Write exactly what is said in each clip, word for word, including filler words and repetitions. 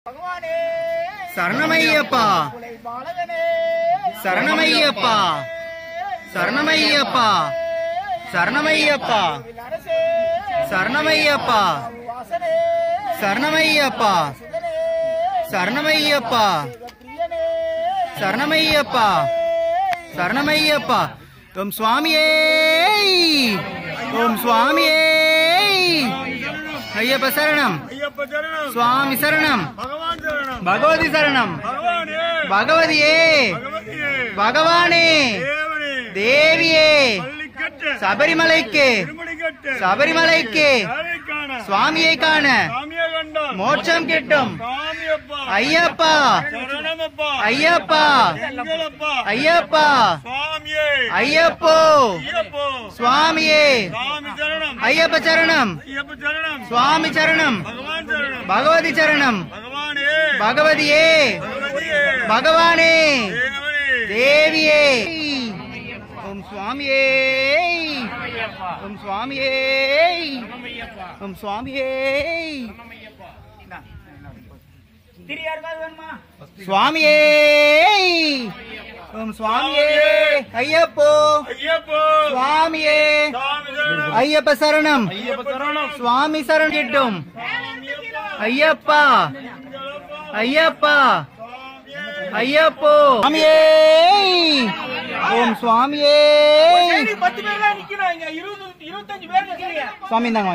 சரணமையப்பா சரணமையப்பா சரணமையப்பா சரணமையப்பா சரணமையப்பா சரணமையப்பா சரணமையப்பா சரணமையப்பா சரணமையப்பா ஓம் சுவாமியே ஓம் சுவாமியே ஐயப்ப சரணம் சுவாமி சரணம் பகவதி சரணம் பகவதியே பகவானே தேவியே சபரிமலைக்கு சபரிமலைக்கு சுவாமியை காண மோட்சம் கிட்டும் ஐயப்பா ஐயப்பா ஐயப்பா ஐயப்போ சுவாமியே ஐயப்ப சரணம் சுவாமி சரணம் பகவதி சரணம் பகவதியே பகவானே தேவியே ஓம் சுவாமியே ஓம் சுவாமியே ஓம் சுவாமியே சுவாமியே ஓம் சுவாமியே ஐயப்போ சுவாமியே ஐயப்ப சரணம் சுவாமி சரணம் கிட்டும் ஐயப்பா ஐயப்பா ஐயப்போ சுவாமியே ஓம் சுவாமியே சுவாமி தாங்க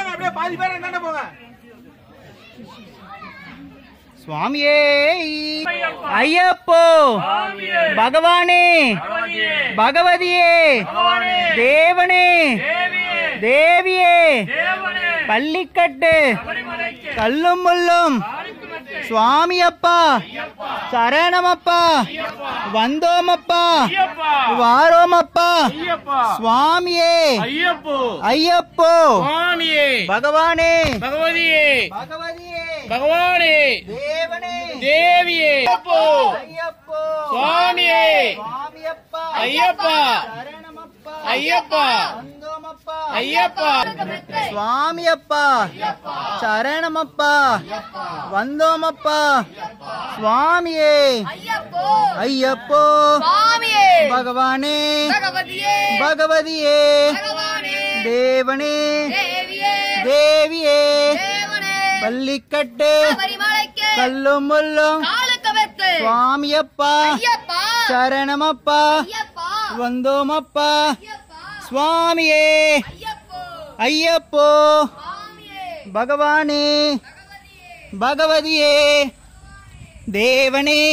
சுவாமியே ஐயப்போ பகவானே பகவதியே தேவனே தேவியே பள்ளிக்கட்டு கல்லும் முள்ளும் சுவாமியப்பா சரணமப்பா வந்தோமப்பா வாரோமப்பா சுவாமியே ஐயப்போ பகவானே பகவதியே பகவதியே பகவானே தேவனே தேவியே ஐயப்போ சுவாமியே சுவாமியப்பா ஐயப்பா சரணமப்பா ஐயப்பா வந்தோமப்பா ஐயப்பா சுவாமியப்பா சரணமப்பா வந்தோமப்பா சுவாமியே ஐயப்போ பகவானே பகவதியே தேவனே தேவியே பள்ளிக்கட்டு கல்லும் முள்ளும் சுவாமியப்பா சரணமப்பா வந்தோமப்பா சுவாமியே ஐயப்போ பகவானே பகவதியே தேவனே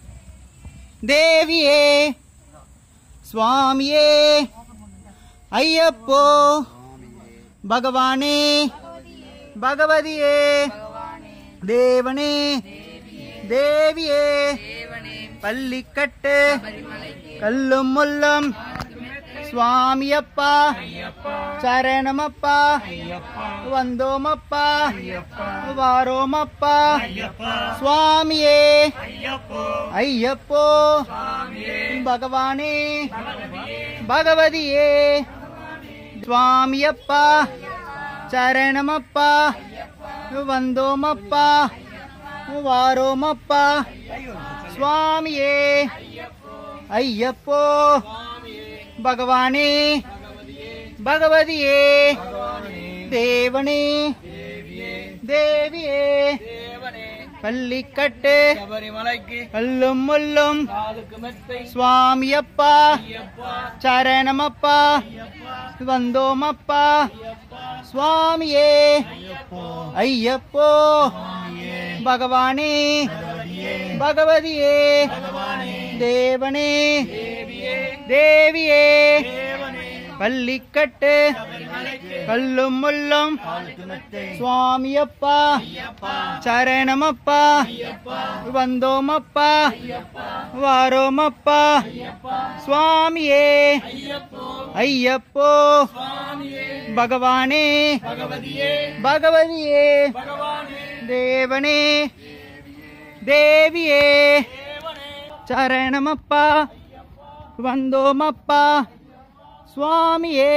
தேவியே சுவாமியே ஐயப்போ பகவானே பகவதியே தேவனே தேவியே பள்ளிக்கட்டு கல்லும் முள்ளும் சுவாமியப்பா சரணமப்பா வந்தோமப்பா வாரோமப்பா சுவாமியே ஐயப்போ பகவானே பகவதியே சுவாமியப்பா சரணமப்பா வந்தோமப்பா வாரோமப்பா சுவாமியே ஐயப்போ பகவானே பகவதியே தேவனே தேவியே பள்ளிக்கட்டு கல்லும் முள்ளும் சுவாமியப்பா சரணமப்பா வந்தோமப்பா சுவாமியே ஐயப்போ பகவானே பகவதியே தேவனே தேவியே பள்ளிக்கட்டு கல்லும் முள்ளும் சுவாமியப்பா சரணமப்பா வந்தோமப்பா வாரோமப்பா சுவாமியே ஐயப்போ பகவானே பகவதியே தேவனே தேவியே சரணமப்பா வந்தோமப்பா சுவாமியே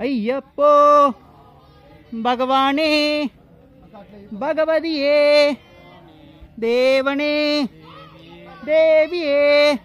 ஐயப்போ பகவானே பகவதியே தேவனே தேவியே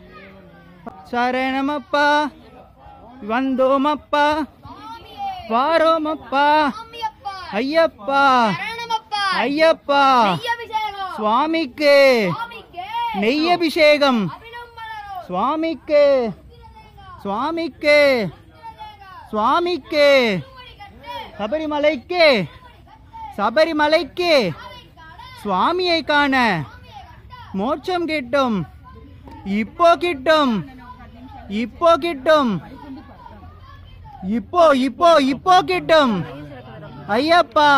சரணமப்பா வந்தோமப்பா வாரோமப்பா ஐயப்பா ஐயப்பா சுவாமிக்கு நெய்யபிஷேகம் சுவாமிக்கு சுவாமிக்கு சுவாமிக்கு சபரிமலைக்கு சபரிமலைக்கு சுவாமியை காண மோட்சம் கிட்டும் இப்போ கிட்டும் இப்போ கிட்டும் இப்போ இப்போ இப்போ கிட்டும் ஐயப்பா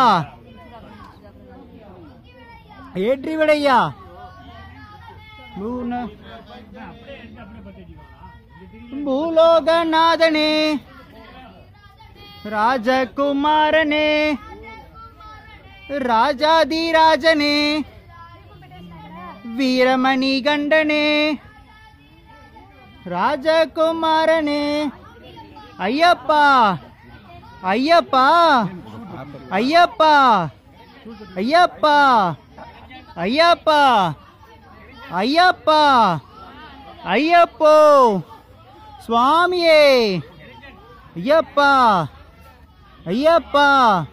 ஏற்றி விடையா பூலோகநாதனே ராஜகுமாரனே ராஜாதிராஜனே வீரமணி கண்டனே ராஜகுமாரனே ஐயப்பா ஐயப்பா ஐயப்பா ஐயப்பா ஐயப்பா ஐயப்பா ஐயப்போ சுவாமியே ஐயப்பா ஐயப்பா